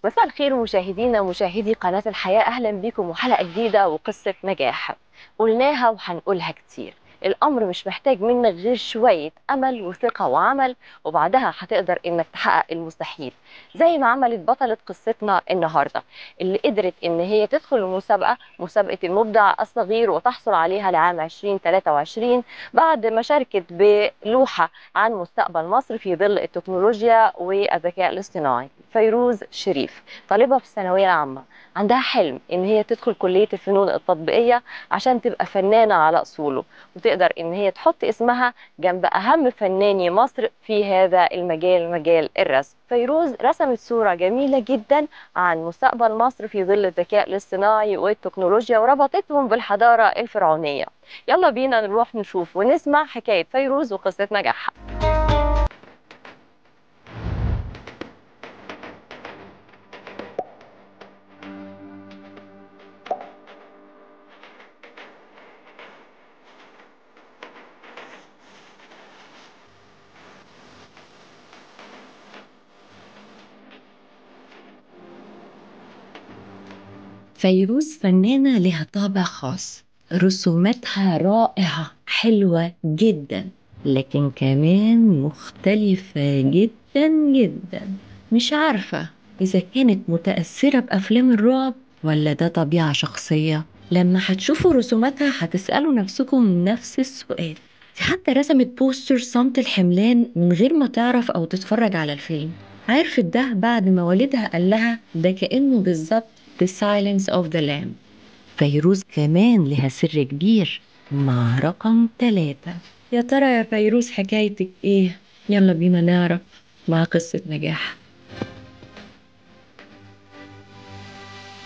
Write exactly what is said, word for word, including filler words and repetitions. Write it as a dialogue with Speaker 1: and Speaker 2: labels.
Speaker 1: مساء الخير مشاهدينا ومشاهدي قناة الحياة، أهلا بكم وحلقة جديدة وقصة نجاح. قلناها وهنقولها كتير، الأمر مش محتاج منك غير شوية أمل وثقة وعمل، وبعدها هتقدر إنك تحقق المستحيل، زي ما عملت بطلة قصتنا النهاردة اللي قدرت إن هي تدخل المسابقة، مسابقة المبدع الصغير، وتحصل عليها لعام ألفين وثلاثة وعشرين بعد ما شاركت بلوحة عن مستقبل مصر في ظل التكنولوجيا والذكاء الاصطناعي. فيروز شريف طالبة في الثانوية العامة، عندها حلم إن هي تدخل كلية الفنون التطبيقية عشان تبقى فنانة على أصوله، وتقدر إن هي تحط اسمها جنب أهم فناني مصر في هذا المجال، مجال الرسم. فيروز رسمت صورة جميلة جدا عن مستقبل مصر في ظل الذكاء الاصطناعي والتكنولوجيا، وربطتهم بالحضارة الفرعونية. يلا بينا نروح نشوف ونسمع حكاية فيروز وقصة نجاحها.
Speaker 2: فيروز فنانة لها طابع خاص، رسوماتها رائعة حلوة جدا، لكن كمان مختلفة جدا جدا. مش عارفة إذا كانت متأثرة بأفلام الرعب ولا ده طبيعة شخصية. لما هتشوفوا رسوماتها هتسألوا نفسكم نفس السؤال. دي حتى رسمت بوستر صمت الحملان من غير ما تعرف أو تتفرج على الفيلم. عرفت ده بعد ما والدها قال لها ده كأنه بالظبط The Silence of the Lamb. فيروز كمان لها سر كبير مع رقم ثلاثة. يا ترى يا فيروز حكايتك ايه؟ يلا بينا نعرف مع قصة نجاح.